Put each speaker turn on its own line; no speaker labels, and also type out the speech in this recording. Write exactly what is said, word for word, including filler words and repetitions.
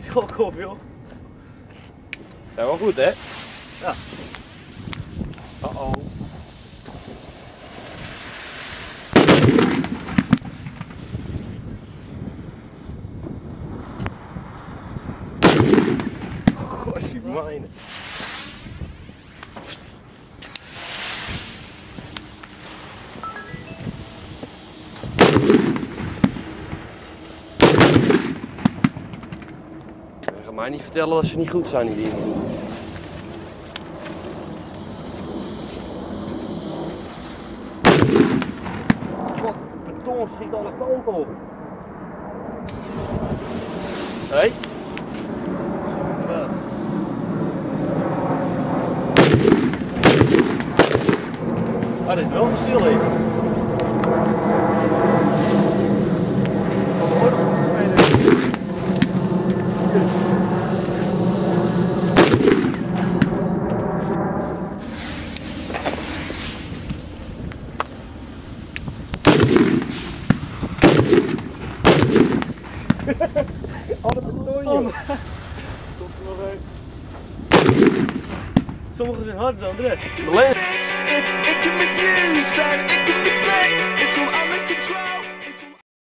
gok op, joh.
Zijn wel goed, hè?
Ja.
Uh oh.
Gosje, mijne.
Je gaat mij niet vertellen dat ze niet goed zijn, die dingen.
Wat, beton schiet alle kanten op.
Hé? Hey?
Ah, dit is wel verschil in.
Alle beton, joh.
Komt er nog een. Sommige zijn harder dan de rest.
It can be fused and it can be split. It's all under control.